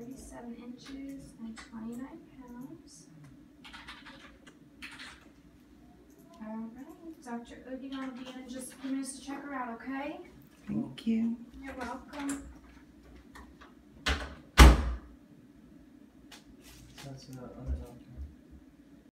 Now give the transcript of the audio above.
37 inches and 29 pounds. All right, Dr. Odeon will be in just a few minutes to check her out, okay? Thank you. You're welcome. That's the other doctor.